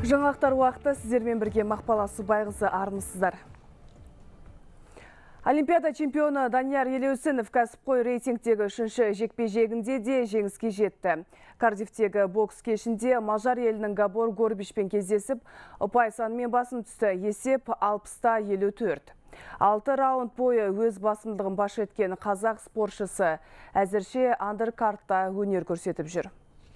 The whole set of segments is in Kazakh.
Жаңалықтар уақыты сіздермен бірге Мақпал Асубайқызы, армысыздар. Олимпиада чемпионы Данияр Елеусінов кәсіпқой рейтингтегі үшінші жекпе-жегінде де жеңіске жетті. Кардифтегі бокс кешінде мажар елінің Габор Горбичпен кездесіп, ұпай санымен басым түсті. Есеп 60-54. 6 раунд бойы өз басымдығын паш еткен қазақ спортшысы әзірше андеркартта өнер көрсетіп жүр.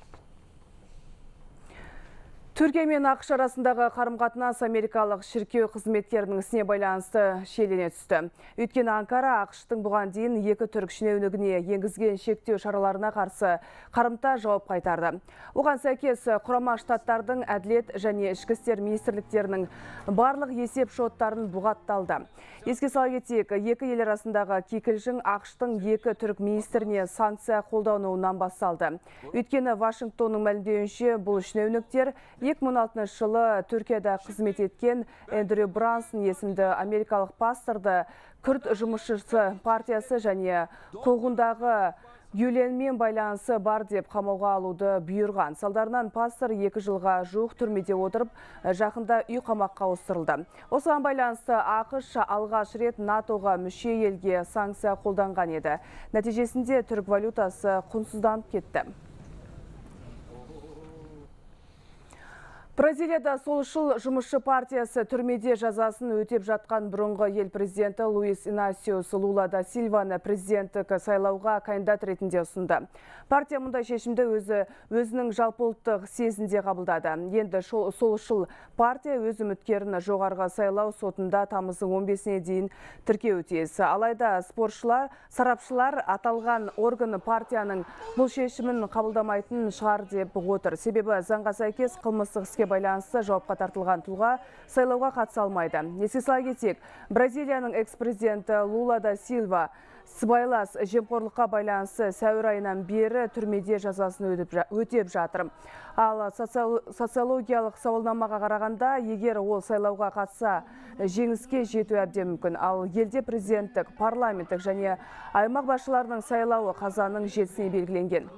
Түркия мен ақш арасындағы қарым-қатынас америкалық шіркеу қызметкерінің ісіне байланысты шиелене түсті. Өйткені Анкара ақштың бұған дейін екі түрік шенеунігіне енгізген шектеу шараларына қарсы қарымта жауап қайтарды. Оған сәйкес Құрама Штаттардың әділет және ішкі істер министрліктерінің барлық есеп шоттарын бұғатталды. Еске сала кетейік, екі ел арасындағы кикілжің ақштың екі түрік министріне санкция қолдануынан басталды. Өйткені Вашингтонның мәлімдеуінше бұл шенеуніктер 2016 жылы Түркияда қызмет еткен Эндрю Брансон есімді америкалық пасторды күрд жұмысшысы партиясы және қуғындағы Гюленмен байланысы бар деп қамауға алуды бұйырған. Салдарынан пастор 2 жылға жуық түрмеде отырып, жақында үй қамаққа ауыстырылды. Осыған байланысты ақш алғаш рет НАТО-ға мүше елге санкция қолданған еді. Нәтижесінде түрік валютасы құнсызданып кетті. Бразилияда солшыл жұмысшы партиясы түрмеде жазасын өтеп жатқан бұрынғы ел президенті Луис Инасиус Лула да Сильваны президенттік сайлауға кандидат ретінде ұсынды. Партия мұндай шешімді өзінің жалпыұлттық съезінде қабылдады. Енді солшыл партия өз үміткерін жоғарғы сайлау сотында тамыздың 15-іне дейін тіркеуі тиіс. Алайда сарапшылар аталған орган партияның бұл шешімін қабылдамайтын шығар деп отыр. Себебі заңға сәйкес қылмыстық іске байланысты жауапқа тартылған тұлға сайлауға қатыса алмайды. Еске сала кетейік, Бразилияның экс-президенті Лула да Сильва сыбайлас жемқорлыққа байланысты сәуір айынан бері түрмеде жазасын өтеп жатыр. Ал социологиялық сауалнамаға қарағанда, егер ол сайлауға қатыса, жеңіске жету әбден мүмкін. Ал елде президенттік, парламенттік және аймақ басшыларының сайлауы қазанның 7-сіне белгіленген.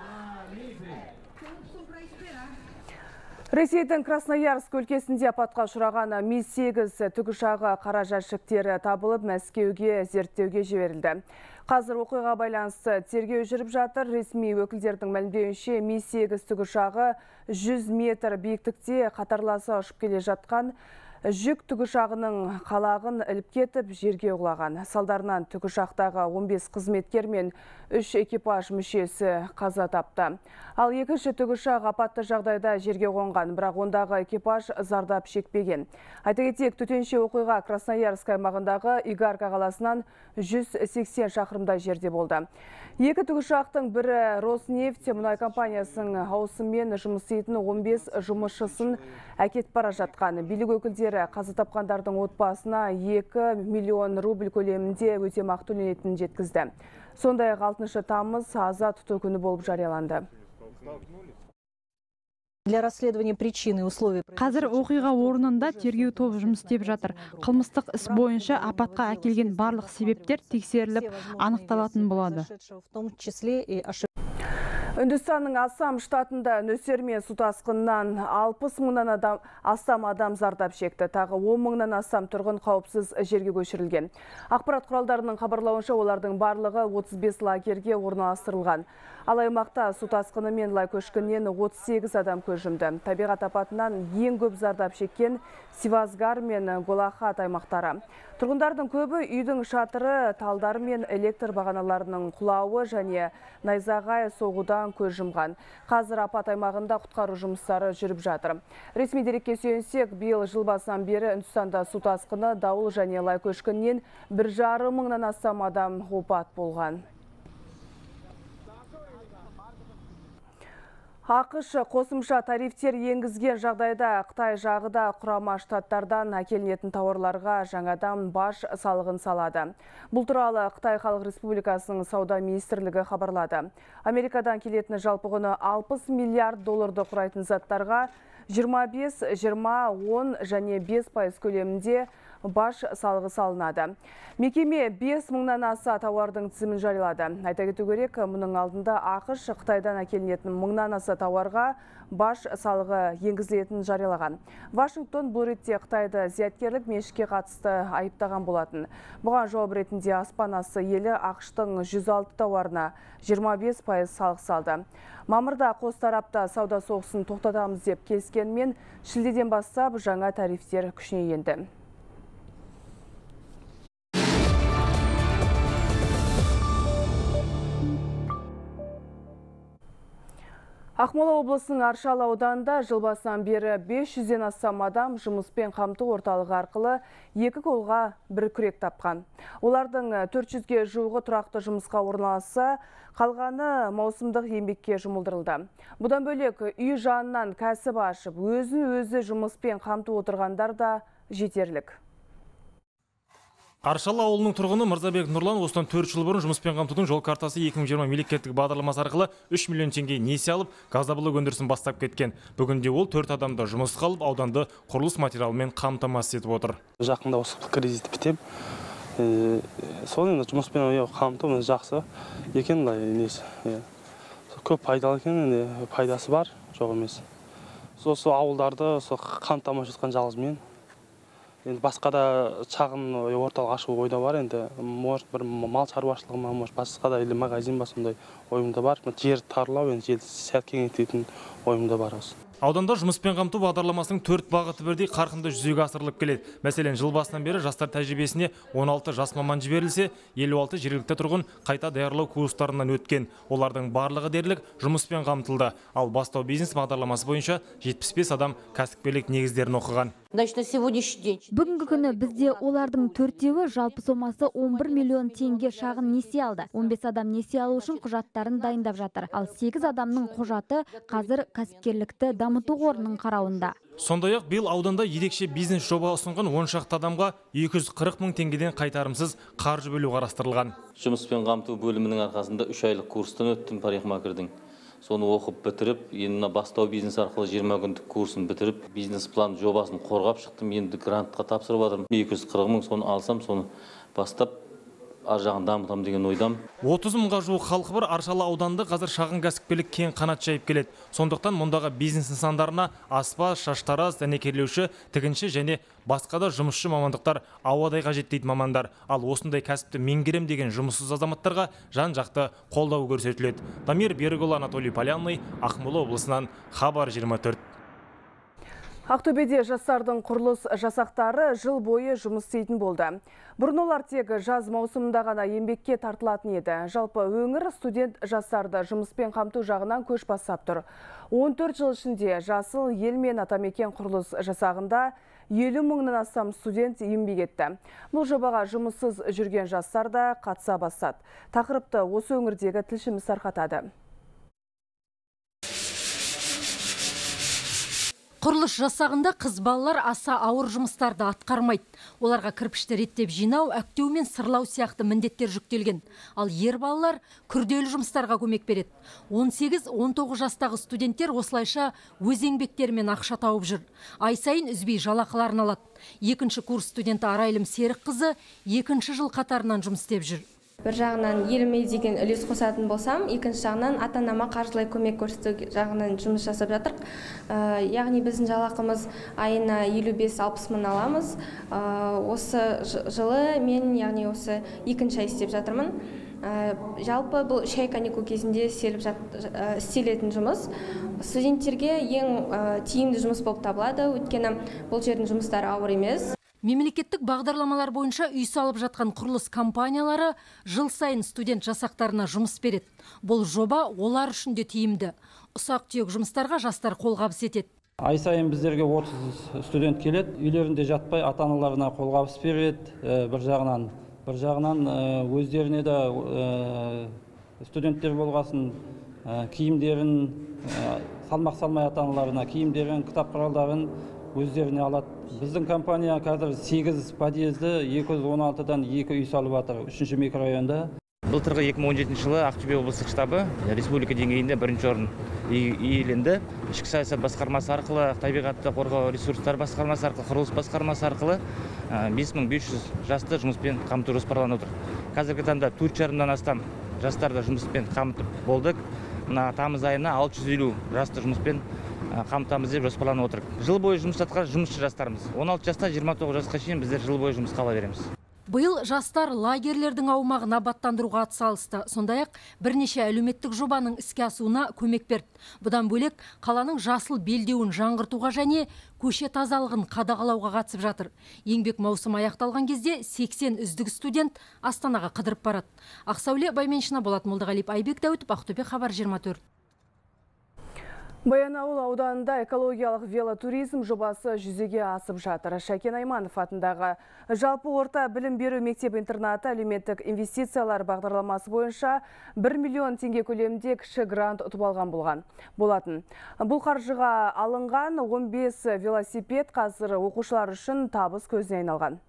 Ресейдің Красноярск өлкесінде апатқа ұшыраған Ми-8 тікұшағы қара жәшіктері табылып, Мәскеуге зерттеуге жіберілді. Қазір оқиға байланысты тергеу жүріп жатыр. Ресми өкілдердің мәлімдеуінше Ми-8 тікұшағы 100 метр биіктікте қатарласа ұшып келе жатқан жүк тікұшағының қалағын іліп кетіп, жерге құлаған. Салдарынан тікұшақтағы 15 қызметкер мен 3 экипаж мүшесі қаза тапты. Ал екінші тікұшақ апатты жағдайда жерге қонған, бірақ ондағы экипаж зардап шекпеген. Айта кетейік, төтенше оқиға Красноярск аймағындағы Игарка қаласынан 180 шақырымдай жерде болды. Екі тікұшақтың бірі Роснефть мұнай компаниясының ауысыммен жұмыс істейтін 15 жұмысшысын әкетіп бара жатқан. Билік өкілдері қаза тапқандардың отбасына 2 миллион рубль көлемінде өтемақы төленетінін жеткізді. Сондай-ақ 6 тамыз аза тұту күні болып жарияланды. Для расследования причины и условий. Қазір оқиға орнында тергеу тобы жұмыс істеп жатыр. Қылмыстық іс бойынша апатқа әкелген барлық себептер тексеріліп, анықталатын болады. Үндістанның Ассам штатында нөсермен су тасқынынан 60 мыңнан астам адам зардап шекті. Тағы 10 мыңнан астам тұрғын қауіпсіз жерге көшірілген. Ақпарат құралдарының хабарлауынша олардың барлығы 35 лагерге орналастырылған. Ал аймақта су тасқыны мен лай көшкіннен 38 адам көз жұмды. Табиғат апатынан ең көп зардап шеккен Сивасгар мен Голахат аймақтары. Тұрғындардың көбі үйдің шатыры, талдар мен электр бағаналарының құлауы және найзағай соғудан көз жұмған. Қазір апат аймағында құтқару жұмыстары жүріп жатыр. Ресми дерекке сүйенсек, биыл жыл басынан бері Үндістанда су тасқыны, дауыл және лай көшкіннен 1,5 мыңнан астам адам опат болған. ақш қосымша тарифтер енгізген жағдайда Қытай жағы да Құрама Штаттардан әкелінетін тауарларға жаңадан баж салығын салады. Бұл туралы Қытай Халық Республикасының сауда министрлігі хабарлады. Америкадан келетін жалпы құны 60 миллиард долларды құрайтын заттарға 25, 20, 10 және 5% көлемінде баж салығы салынады. Мекеме 5 мыңнан аса тауардың тізімін жариялады. Айта кету керек, мұның алдында ақш Қытайдан әкелінетін мыңнан аса тауарға баж салығы енгізілетінін жариялаған. Вашингтон бұл ретте Қытайды зияткерлік меншікке қатысты айыптаған болатын. Бұған жауап ретінде аспан асты елі ақш-тың 106 тауарына 25% салық салды. Мамырда қос тарапта сауда соғысын тоқтатамыз деп келіскенмен, шілдеден бастап жаңа тарифтер күшіне енді. Ақмола облысының Аршалы ауданында жыл басынан бері 500-ден астам адам жұмыспен қамту орталығы арқылы 2 қолға 1 күрек тапқан. Олардың 400-ге жуығы тұрақты жұмысқа орналасса, қалғаны маусымдық еңбекке жұмылдырылды. Бұдан бөлек үй жанынан кәсіп ашып, өзін-өзі жұмыспен қамту отырғандар да жетерлік. Аршалы ауылының тұрғыны Мырзабек Нұрлан осыдан 4 жыл бұрын жұмыспен қамтудың жол картасы 2020 мемлекеттік бағдарламасы арқылы 3 миллион теңге несие алып, газдабылық өндірісін бастап кеткен. Бүгінде ол 4 адамды жұмысқа алып, ауданды құрылыс материалымен қамтамасыз етіп отыр. Жақында осы кредит бітем. Соны жұмыспен қамту жақсы екен, көп пайдалы екен, пайдасы бар, жоқ емес. Сол ауылдарды қамтамасыз еткен жалғыз мен. Енді басқа да шағын орталық ашу ойда бар, енді бір мал шаруашылығы, басқа да магазин ба сондай ойымда бар. Жер тарлау, жер сәт кеңейтетін ойымда бар осы. Ауданда жұмыспен қамту бағдарламасының 4 бағыты бірдей қарқынды жүзеге асырылып келеді. Мәселен, жыл басынан бері жастар тәжірибесіне 16 жас маман жіберілсе, 56 жергілікті тұрғын қайта даярлау курстарынан өткен. Олардың барлығы дерлік жұмыспен қамтылды. Ал бастау бизнес бағдарламасы бойынша 75 адам кәсіпкерлік негіздерін оқыған. Бүгінгі күні бізде олардың 4-еуі жалпы сомасы 11 миллион теңге шағын несие алды. 15 адам несие алу үшін құжаттарын дайындап жатыр. Ал 8 адамның құжаты қазір кәсіпкерлікті дамыту қорының қарауында. Сондай-ақ биыл ауданда ерекше бизнес жоба ұсынған 10 шақты адамға 240 мың теңгеден қайтарымсыз қаржы бөлу қарастырылған. Жұмыспен қамту бөлімінің арқасында 3 айлық курстан өттім парикмахердің. Соны оқып бітіріп, енді бастау бизнес арқылы 20 күндік курсын бітіріп, бизнес план жобасын қорғап шықтым. Енді грантқа тапсырып жатырмын. 240 мың соны алсам, соны бастап ар жағын дамытам деген ойдам. 30 мыңға жуық халқы бар Аршалы ауданында қазір шағын кәсіпкерлік кең қанат жайып келеді. Сондықтан мұндағы бизнес нысандарына аспаз, шаштараз, дәнекерлеуші, тігінші және басқа да жұмысшы мамандықтар ауадай қажет дейді мамандар. Ал осындай кәсіпті меңгерем деген жұмыссыз азаматтарға жан-жақты қолдау көрсетіледі. Дамир Берікұлы, Анатолий Полянный, Ақмола облысынан, Хабар 24. Ақтөбеде жастардың құрылыс жасақтары жыл бойы жұмыс істейтін болды. Бұрын олар тек жаз маусымында ғана еңбекке тартылатын еді. Жалпы өңір студент жастарды жұмыспен қамту жағынан көш бастап тұр. 14 жыл ішінде Жасыл ел мен Атамекен құрылыс жасағында 50 мыңнан астам студент еңбек етті. Бұл жобаға жұмыссыз жүрген жастар да қатыса бастады. Тақырыпты осы өңірдегі тілшіміз тарқатады. Құрылыс жасағында қыз балалар аса ауыр жұмыстарды атқармайды. Оларға кірпішті реттеп жинау, әктеу мен сырлау сияқты міндеттер жүктелген. Ал ер балалар күрделі жұмыстарға көмек береді. 18-19 жастағы студенттер осылайша өз еңбектерімен ақша тауып жүр. Ай сайын үзбей жалақыларын алады. Екінші курс студенті Арайлым Серік қызы 2-ші жыл қатарынан жұмыс істеп жүр. Бір жағынан еліме деген үлес қосатын болсам, екінші жағынан ата-анама қаржылай көмек көрсету жағынан жұмыс жасап жатырық. Яғни біздің жалақымыз айына 55-60 мың аламыз. Осы жылы мен яғни осы 2-ші ай істеп жатырмын. Жалпы бұл 3 ай каникул кезінде істелетін жұмыс студенттерге ең тиімді жұмыс болып табылады. Өйткені бұл жердің жұмыстары ауыр емес. Мемлекеттік бағдарламалар бойынша үй салып жатқан құрылыс компаниялары жыл сайын студент жасақтарына жұмыс береді. Бұл жоба олар үшін де тиімді. Ұсақ-түйек жұмыстарға жастар қолғабыс етеді. Ай сайын біздерге 30 студент келеді. Үйлерінде жатпай ата-аналарына қолғабыс береді. Бір жағынан өздеріне де студенттер болғасын киімдерін салмақ салмай ата-аналарына киімдерін, кітап құралдарын өздеріне алады. Біздің компания қазір 8 подъезді 216-дан 2 үй салып жатыр 3-ші микрорайонда. Былтырғы 2017 жылы Ақтөбе облыстық штабы республика деңгейінде 1-ші орын иеленді. Ішкі саясат басқармасы арқылы, табиғатты қорғау ресурстар басқармасы арқылы, құрылыс басқармасы арқылы 5500 жасты жұмыспен қамту жоспарланып отыр. Қазіргі таңда 4,5-дан астам жастарды жұмыспен қамтып болдық. мына тамыз айына 650 жасты жұмыспен қамтамыз деп жоспарланып отыр. Жыл бойы жұмыс жатқан жұмысшы жастарымыз. 16 жастан 29 жасқа шейін біздер жыл бойы жұмысқа ала береміз. Биыл жастар лагерлердің аумағын абаттандыруға атсалысты. Сондай-ақ бірнеше әлеуметтік жобаның іске асуына көмек берді. Бұдан бөлек қаланың жасыл белдеуін жаңғыртуға және көше тазалығын қадағалауға қатысып жатыр. Еңбек маусымы аяқталған кезде 80 үздік студент Астанаға қыдырып барады. Ақсәуле Байменшина, Болат Молдағалиев, Айбек Дәуітов, Ақтөбе, Хабар 24. Баянауыл ауданында экологиялық велотуризм жобасы жүзеге асып жатыр. Шәкен Айманов атындағы жалпы орта білім беру мектеп-интернаты әлеуметтік инвестициялар бағдарламасы бойынша 1 миллион теңге көлемінде кіші грант ұтып алған болатын. Бұл қаржыға алынған 15 велосипед қазір оқушылар үшін табыс көзіне айналған.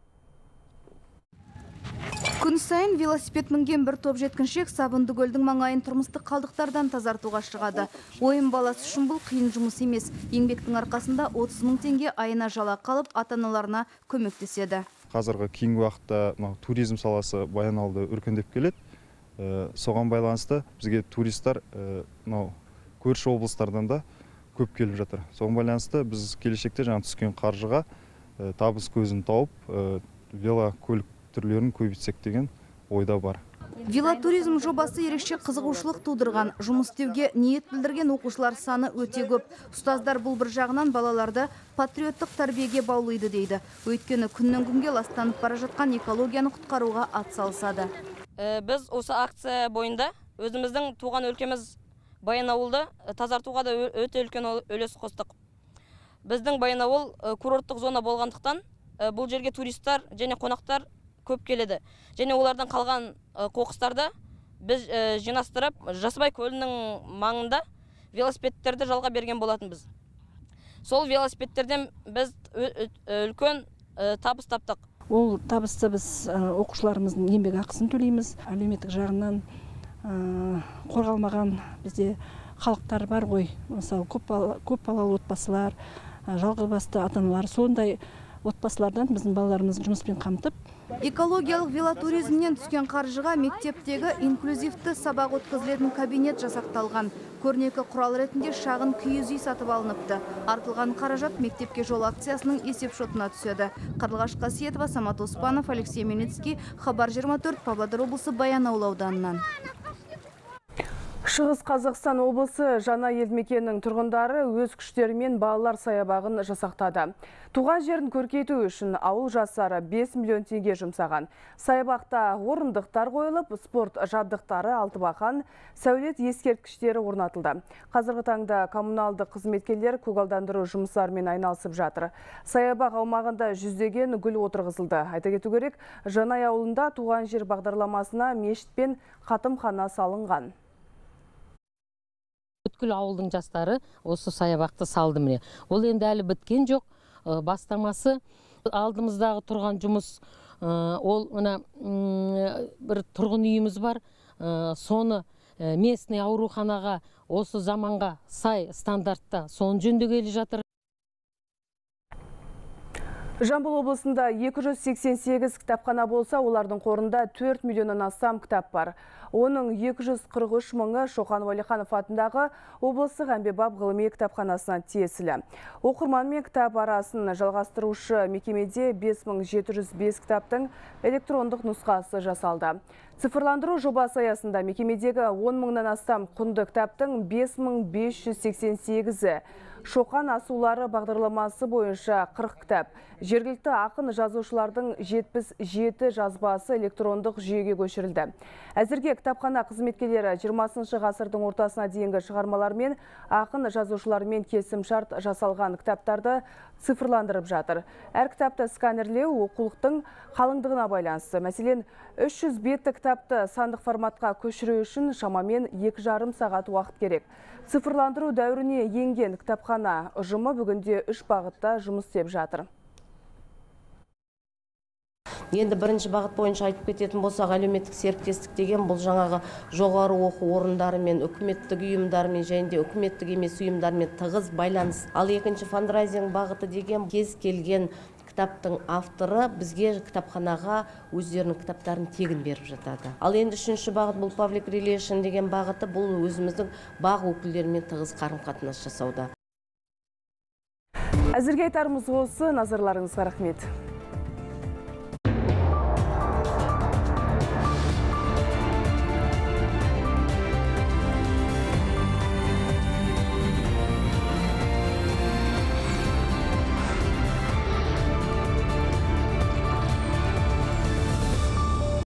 Күн сайын велосипед мінген бір топ жеткіншек Сабынды көлдің маңайын тұрмыстық қалдықтардан тазартуға шығады. Ойын баласы үшін бұл қиын жұмыс емес. Еңбектің арқасында 30 мың теңге айына жалақы қалып, ата-аналарына көмектеседі. Қазіргі кейінгі уақытта туризм саласы Баянауылда өркендеп келеді. Соған байланысты бізге туристер көрші облыстардан да көп келіп жатыр. Соған байланысты біз келешекте жаңа түскен қаржыға табыс көзін тауып, велокөлік түрлерін көбейтсек деген ойда бар. Велотуризм жобасы ерекше қызығушылық тудырған. Жұмыс істеуге ниет білдірген оқушылар саны өте көп. Ұстаздар бұл бір жағынан балаларды патриоттық тәрбиеге баулайды дейді. Өйткені күннен күнге ластанып бара жатқан экологияны құтқаруға атсалысады. Біз осы акция бойында өзіміздің туған өлкеміз Баянауылды тазартуға да өте үлкен үлес қостық. Біздің Баянауыл курорттық зона болғандықтан бұл жерге туристер және қонақтар көп келеді. Және олардан қалған қоқыстарды біз жинастырып, Жасыбай көлінің маңында велосипедтерді жалға берген болатынбыз. Сол велосипедтерден біз үлкен табыс таптық. Ол табысты біз оқушыларымыздың еңбек ақысын төлейміз. Әлеуметтік жағынан қорғалмаған бізде халықтар бар ғой. Мысалы, көп балалы отбасылар, жалғызбасты ата-аналар, сондай отбасылардан біздің балаларымыз жұмыспен қамтып. Экологиялық велотуризмнен түскен қаржыға мектептегі инклюзивті сабақ өткізілетін кабинет жасақталған. Көрнекі құрал ретінде шағын киіз үй сатып алыныпты. Артылған қаражат мектепке жол акциясының есеп шотына түседі. Қарлығаш Қасиетова, Самат Оспанов, Алексей Менецкий, Хабар 24, Павлодар облысы, Баянауыл ауданынан. Шығыс Қазақстан облысы Жаңа елдімекенінің тұрғындары өз күштерімен балалар саябағын жасақтады. Туған жерін көркейту үшін ауыл жастары 5 миллион теңге жұмсаған. Саябақта орындықтар қойылып, спорт жабдықтары, алтыбақан, сәулет ескерткіштері орнатылды. Қазіргі таңда коммуналдық қызметкерлер көгалдандыру жұмыстарымен айналысып жатыр. Саябақ аумағында жүздеген гүл отырғызылды. Айта кету керек, Жанай ауылында туған жер бағдарламасына мешіт пен қатымхана салынған. Бүткіл ауылдың жастары осы саябақты салды міне. Ол енді әлі біткен жоқ. Бастамасы алдымыздағы тұрған жұмыс, ол мына бір тұрғын үйіміз бар. Соны местный ауруханаға осы заманға сай стандартта соны жөндегелі жатыр. Жамбыл облысында 288 кітапхана болса, олардың қорында 4 миллионнан астам кітап бар. Оның 243 мыңы Шоқан Уәлиханов атындағы облыстық әмбебап ғылыми кітапханасына тиесілі. Оқырман мен кітап арасын жалғастырушы мекемеде 5705 кітаптың электрондық нұсқасы жасалды. Цифрландыру жобасы аясында мекемедегі 10 мыңнан астам құнды кітаптың 5588-і Шоқан асулары бағдарламасы бойынша 40 кітап. Жергілікті ақын жазушылардың 77 жазбасы электрондық жүйеге көшірілді. Әзірге кітапхана қызметкерлері 20 ғасырдың ортасына дейінгі шығармалармен ақын жазушылармен келісімшарт жасалған кітаптарды цифрландырып жатыр. Әр кітапты сканерлеу оқулықтың қалыңдығына байланысты. Мәселен, 300 бетті кітапты сандық форматқа көшіру үшін шамамен 2,5 сағат уақыт керек. Цифрландыру дәуіріне енген кітапхана ұжымы бүгінде 3 бағытта жұмыс істеп жатыр. Енді бірінші бағыт бойынша айтып кететін болсақ, әлеуметтік серіктестік деген бұл жаңағы жоғары оқу орындарымен, үкіметтік ұйымдармен және де үкіметтік емес ұйымдармен тығыз байланыс. Ал екінші фандрайзинг бағыты деген кез келген кітаптың авторы бізге кітапханаға өздерінің кітаптарын тегін беріп жатады. Ал енді үшінші бағыт бұл public relation деген бағыты, бұл өзіміздің бақ өкілдерімен тығыз қарым-қатынас жасауда. Әзірге айтарымыз осы, назарларыңызға рахмет.